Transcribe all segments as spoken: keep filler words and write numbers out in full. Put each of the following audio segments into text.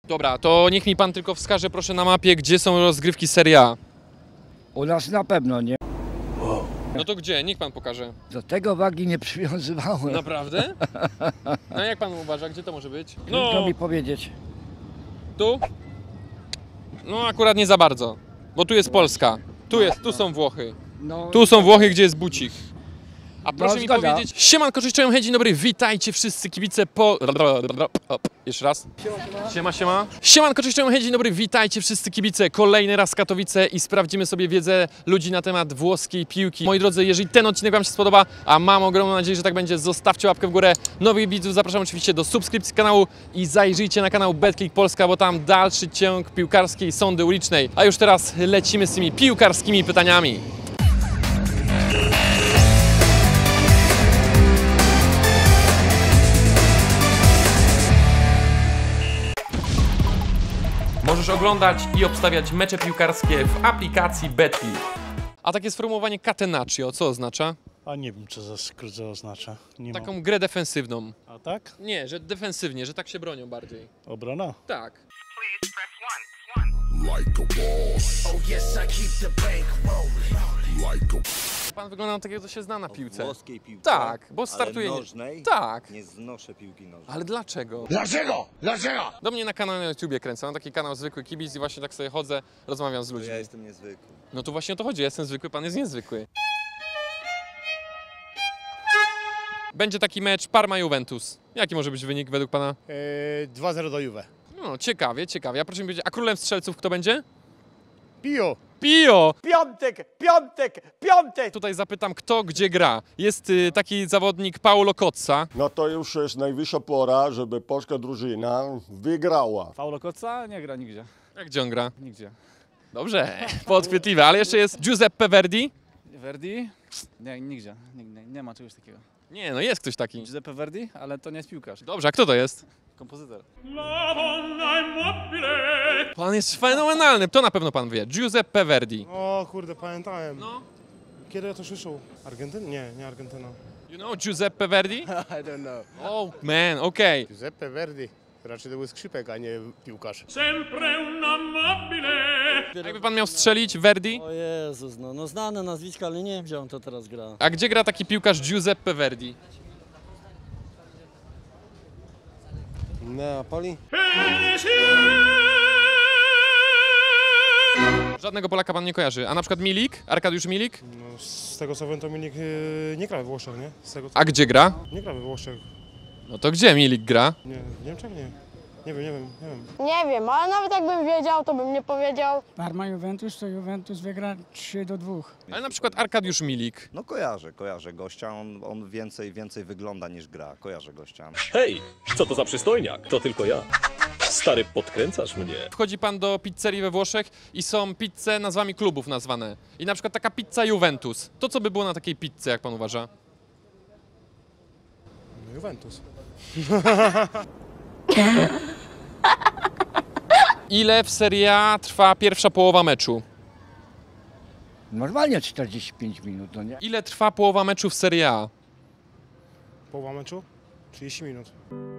Dobra, to niech mi pan tylko wskaże proszę na mapie, gdzie są rozgrywki Serie A. U nas na pewno nie. No to gdzie? Niech pan pokaże. Do tego wagi nie przywiązywałem. Naprawdę? No jak pan uważa, gdzie to może być? Trudno No, mi powiedzieć. tu? No akurat nie za bardzo, bo tu jest Polska. Tu jest, tu są Włochy. No, Tu są Włochy, gdzie jest bucik. A proszę No, mi zgoda. powiedzieć, siemanko, cześć, cześć, dzień dobry, witajcie wszyscy kibice po... O, jeszcze raz. Siema, siema. Siemanko, cześć, cześć, dzień dobry, witajcie wszyscy kibice. Kolejny raz Katowice i sprawdzimy sobie wiedzę ludzi na temat włoskiej piłki. Moi drodzy, jeżeli ten odcinek wam się spodoba, a mam ogromną nadzieję, że tak będzie, zostawcie łapkę w górę. Nowych widzów zapraszam oczywiście do subskrypcji kanału i zajrzyjcie na kanał BetClick Polska, bo tam dalszy ciąg piłkarskiej sądy ulicznej. A już teraz lecimy z tymi piłkarskimi pytaniami. Możesz oglądać i obstawiać mecze piłkarskie w aplikacji BetClick. A takie sformułowanie catenaccio, co oznacza? A nie wiem, co za skrót oznacza. Nie Taką mam. grę defensywną. A tak? Nie, że defensywnie, że tak się bronią bardziej. Obrona? Tak. Pan wygląda na takiego, co się zna na piłce. Włoskiej piłce? Tak, bo startuje... Ale nożnej? Tak. Nie znoszę piłki nożnej. Ale dlaczego? Dlaczego? Dlaczego? Do mnie na kanale na YouTubie kręcę, mam taki kanał Zwykły Kibic i właśnie tak sobie chodzę, rozmawiam z To ludźmi. ja jestem niezwykły. No to właśnie o to chodzi, ja jestem zwykły, pan jest niezwykły. Będzie taki mecz Parma-Juventus. Jaki może być wynik według pana? Eee, dwa zero do Juve. No, ciekawie, ciekawie. A proszę mi powiedzieć, a królem strzelców kto będzie? Pio! Pio! Piątek! Piątek! Piątek! Tutaj zapytam, kto gdzie gra. Jest y, taki zawodnik Paulo Cotta. No to już jest najwyższa pora, żeby polska drużyna wygrała. Paulo Cotta nie gra nigdzie. A gdzie on gra? Nigdzie. Dobrze, podchwytliwe. Ale jeszcze jest Giuseppe Verdi. Verdi? Nie, nigdzie. Nie, nie, nie ma czegoś takiego. Nie, no jest ktoś taki. Giuseppe Verdi, ale to nie jest piłkarz. Dobrze, a kto to jest? Kompozytor. Pan jest fenomenalny, to na pewno pan wie. Giuseppe Verdi. O kurde, pamiętałem. No. Kiedy ja to słyszał? Argentyna? Nie, nie Argentyna. You know Giuseppe Verdi? I don't know. Oh man, okej. Giuseppe Verdi. Raczej to był skrzypek, a nie piłkarz. Jakby pan miał strzelić Verdi? O Jezus, no, no znane nazwisko, ale nie wiem, gdzie on to teraz gra. A gdzie gra taki piłkarz Giuseppe Verdi? Napoli? Żadnego Polaka pan nie kojarzy. A na przykład Milik? Arkadiusz Milik? No, z tego co wiem, to Milik yy, nie gra we Włoszech, nie? Z tego co... A gdzie gra? Nie gra we Włoszech. No to gdzie Milik gra? Nie, w Niemczech nie. Nie wiem, nie wiem, nie wiem. Nie wiem, ale nawet jakbym wiedział, to bym nie powiedział. Parma Juventus, to Juventus wygra trzy do dwóch. Ale na przykład Arkadiusz Milik. No kojarzę, kojarzę gościa. On, on więcej, więcej wygląda niż gra. Kojarzę gościa. Hej, co to za przystojniak? To tylko ja. Stary, podkręcasz mnie. Wchodzi pan do pizzerii we Włoszech i są pizze nazwami klubów nazwane. I na przykład taka pizza Juventus. To co by było na takiej pizzy, jak pan uważa? No, Juventus. Ile w Serie A trwa pierwsza połowa meczu? Normalnie czterdzieści pięć minut, no nie? Ile trwa połowa meczu w Serie A? Połowa meczu? trzydzieści minut.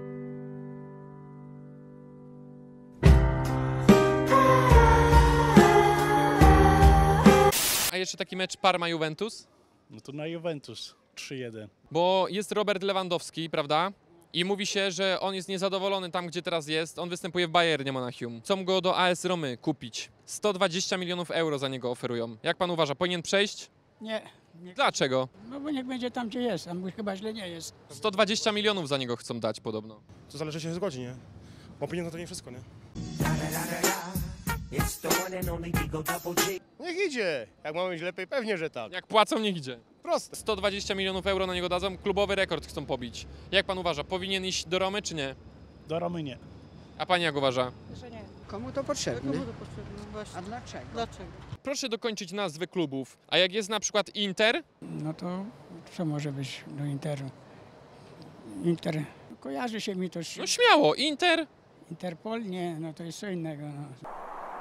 A jeszcze taki mecz Parma-Juventus? No to na Juventus. trzy jeden. Bo jest Robert Lewandowski, prawda? I mówi się, że on jest niezadowolony tam, gdzie teraz jest. On występuje w Bayernie Monachium. Chcą go do A S Romy kupić. sto dwadzieścia milionów euro za niego oferują. Jak pan uważa, powinien przejść? Nie, nie. Dlaczego? No bo niech będzie tam, gdzie jest, a mu chyba źle nie jest. sto dwadzieścia milionów za niego chcą dać podobno. To zależy, się zgodzi, nie? Bo pieniądze to nie wszystko, nie? Niech idzie! Jak mamy mieć lepiej, pewnie, że tak. Jak płacą, niech idzie. Proste. sto dwadzieścia milionów euro na niego dadzą, klubowy rekord chcą pobić. Jak pan uważa, powinien iść do Romy czy nie? Do Romy nie. A pani jak uważa? Że nie. Komu to potrzebne? Komu to potrzebne? Właśnie. A dlaczego? Dlaczego? Proszę dokończyć nazwy klubów. A jak jest na przykład Inter? No to co może być do Interu? Inter, kojarzy się mi to z No śmiało, Inter. Interpol? Nie, no to jest co innego. No.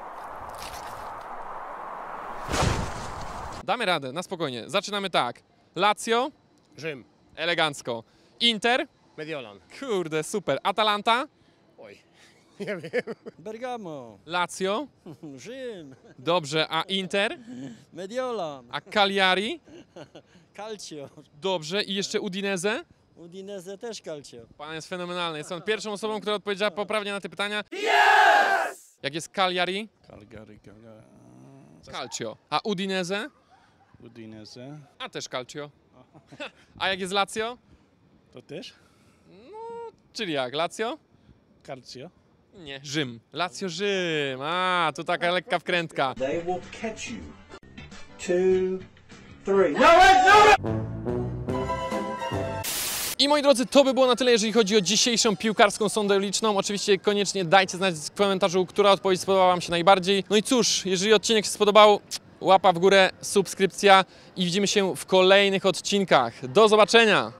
Damy radę, na spokojnie. Zaczynamy tak. Lazio, Rzym. elegancko. Inter, Mediolan. kurde, super. Atalanta, Oj. Nie wiem. Bergamo, Lazio? Rzym, Dobrze, a Inter? Mediolan, A Cagliari? Calcio, Dobrze, i jeszcze Udinese? Udinese też Calcio. Pan jest fenomenalny. Jest pan pierwszą osobą, która odpowiedziała poprawnie na te pytania. Yes! Jak jest Cagliari? Calgary, Calgary. Calcio. A Udinese? Udinese. A też Calcio. A jak jest Lazio? To też? Czyli jak? Lazio? Calcio. Nie, Rzym. Lazio Rzym. A, tu taka lekka wkrętka. They will catch you. Two, three. I moi drodzy, to by było na tyle, jeżeli chodzi o dzisiejszą piłkarską sondę liczną. Oczywiście koniecznie dajcie znać w komentarzu, która odpowiedź spodobała wam się najbardziej. No i cóż, jeżeli odcinek się spodobał, łapa w górę, subskrypcja i widzimy się w kolejnych odcinkach. Do zobaczenia!